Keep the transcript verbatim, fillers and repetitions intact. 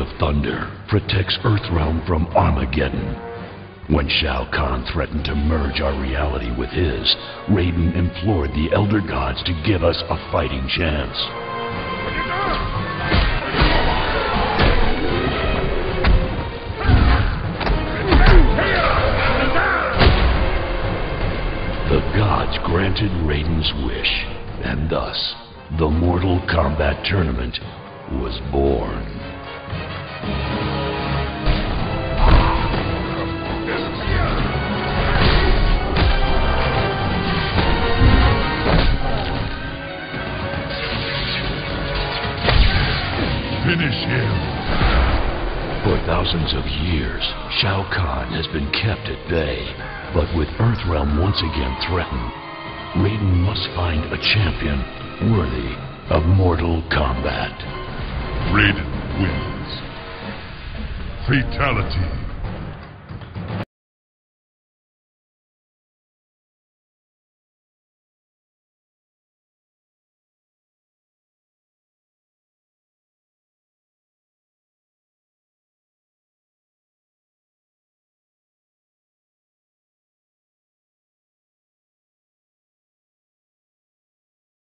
of Thunder protects Earthrealm from Armageddon. When Shao Kahn threatened to merge our reality with his, Raiden implored the Elder Gods to give us a fighting chance. The gods granted Raiden's wish, and thus, the Mortal Kombat Tournament was born. Finish him! For thousands of years, Shao Kahn has been kept at bay, but with Earthrealm once again threatened, Raiden must find a champion worthy of Mortal Kombat. Raiden wins. Fatality.